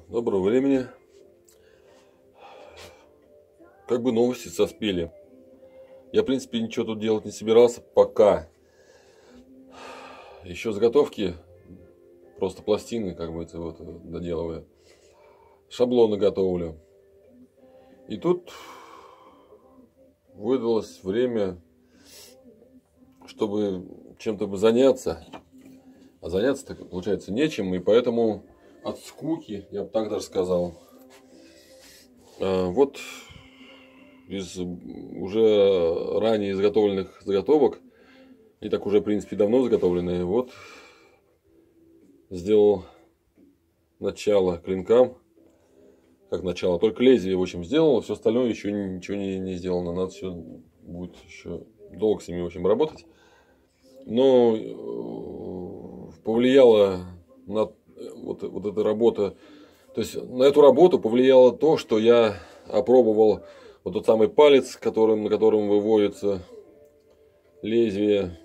Доброго времени. Как бы новости соспели. Я, в принципе, ничего тут делать не собирался пока. Еще заготовки, просто пластины, как бы это вот доделываю. Шаблоны готовлю. И тут выдалось время, чтобы чем-то бы заняться. А заняться-то, получается, нечем. И поэтому от скуки, я бы так даже сказал, вот из уже ранее изготовленных заготовок, и так уже, в принципе, давно заготовленные, вот сделал начало клинкам. Как начало, только лезвие, в общем, сделал, все остальное еще ничего не сделано. Надо все будет еще долго с ними, в общем, работать. Но повлияло на вот эта работа, то есть на эту работу повлияло то, что я опробовал вот тот самый палец, на котором выводится лезвие.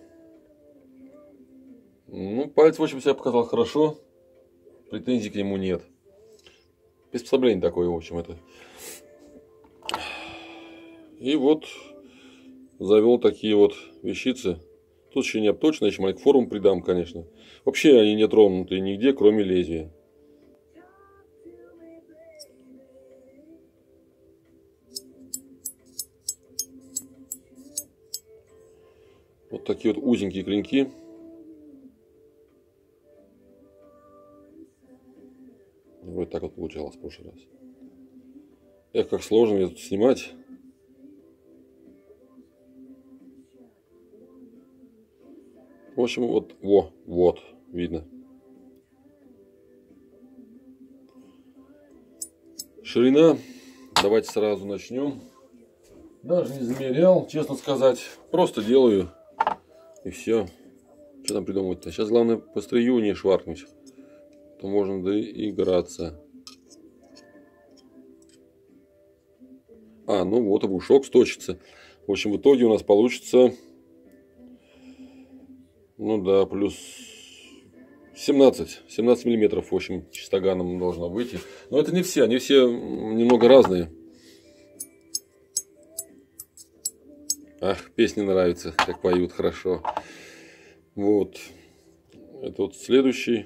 Ну, палец, в общем, себя показал хорошо, претензий к нему нет. Приспособление такое, в общем, это. И вот завел такие вот вещицы. Тут еще не обточено, еще маленькую форму придам, конечно. Вообще они не тронуты нигде, кроме лезвия. Вот такие вот узенькие клинки. Вот так вот получалось в прошлый раз. Эх, как сложно мне тут снимать. В общем, вот, видно. Ширина, давайте сразу начнем. Даже не замерял, честно сказать. Просто делаю, и все. Что там придумывать-то? Сейчас главное по стрию не шваркнуть. То можно доиграться. Ну вот, обушок сточится. В общем, в итоге у нас получится, ну да, плюс 17 миллиметров, в общем, чистоганом должно выйти. Но это не все, они все немного разные. Ах, песни нравятся, как поют хорошо. Вот. Это вот следующий.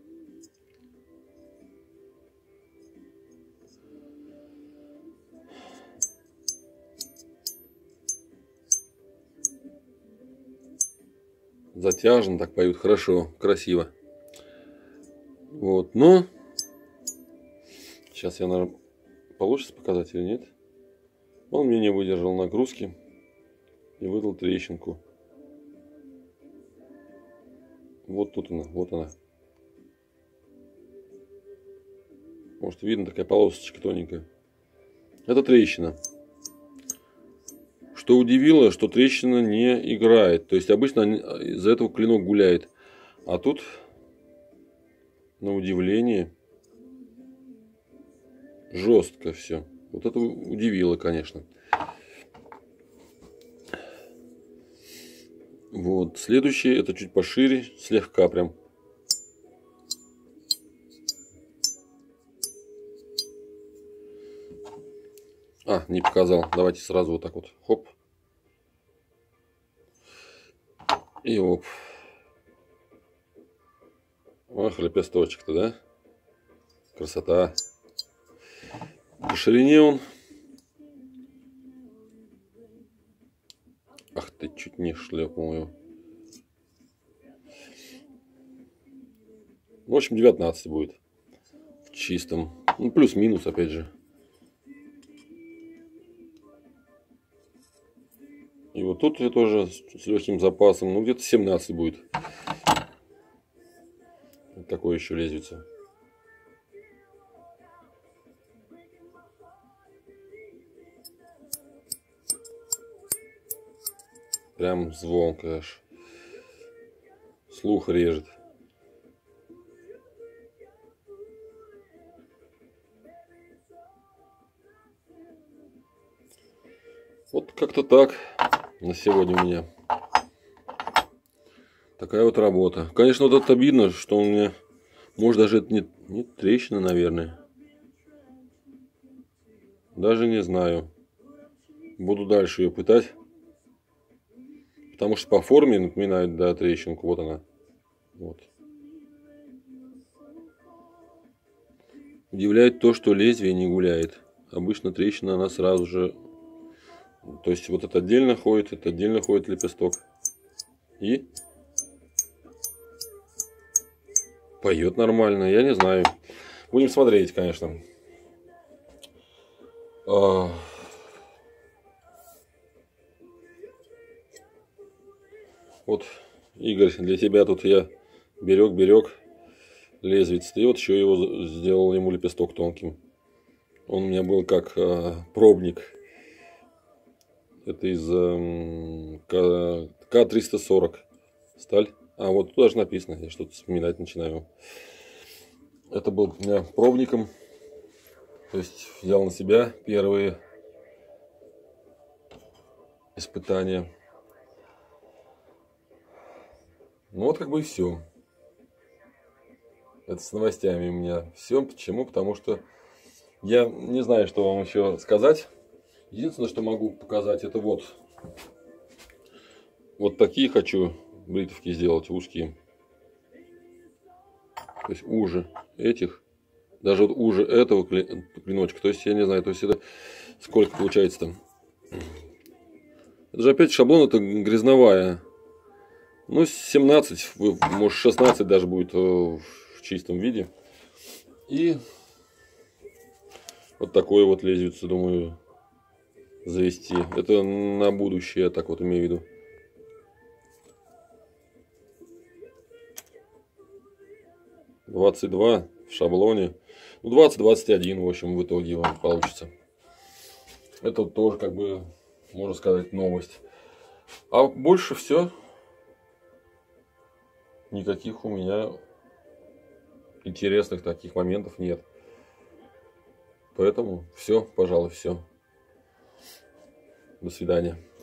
Затяжен, так поют хорошо, красиво. Вот, но сейчас я, наверное, получится показать или нет. Он мне не выдержал нагрузки и выдал трещинку. Вот тут она, вот она. Может, видно, такая полосочка тоненькая. Это трещина. Что удивило, что трещина не играет. То есть обычно из-за этого клинок гуляет. А тут, на удивление, жестко все. Вот это удивило, конечно. Вот. Следующее, это чуть пошире, слегка прям. Не показал. Давайте сразу вот так вот. Хоп. И оп. Ах, лепесточек-то, да? Красота. По ширине он. Ах ты, чуть не шлепнул его. В общем, 19 будет. В чистом. Ну, плюс-минус, опять же. И вот тут я тоже с легким запасом. Ну, где-то 17 будет. Вот такое еще лезвице. Прям звонко аж. Слух режет. Вот как-то так на сегодня у меня. Такая вот работа. Конечно, вот это обидно, что у меня, может, даже это не трещина, наверное. Даже не знаю. Буду дальше ее пытать. Потому что по форме напоминает, да, трещинку. Вот она. Вот. Удивляет то, что лезвие не гуляет. Обычно трещина, она сразу же... То есть вот это отдельно ходит лепесток. И поет нормально. Я не знаю. Будем смотреть, конечно. Вот, Игорь, для тебя тут я берег лезвиец. И вот еще его сделал ему лепесток тонким. Он у меня был как пробник. Это из К340 сталь. А вот тут даже написано, я что-то вспоминать начинаю. Это был у меня пробником. То есть взял на себя первые испытания. Ну вот как бы и все. Это с новостями у меня все. Почему? Потому что я не знаю, что вам еще сказать. Единственное, что могу показать, это вот такие хочу бритвки сделать узкие. То есть уже этих. Даже вот уже этого клиночка. То есть я не знаю, то есть это сколько получается там. Это же опять шаблон, это грязновая. Ну, 17, может 16 даже будет в чистом виде. И вот такое вот лезвице, думаю, завести. Это на будущее, я так вот имею в виду. $22 в шаблоне. Ну, 20-21, в общем, в итоге вам получится. Это тоже, как бы, можно сказать, новость. А больше все. Никаких у меня интересных таких моментов нет. Поэтому все, пожалуй, все. До свидания.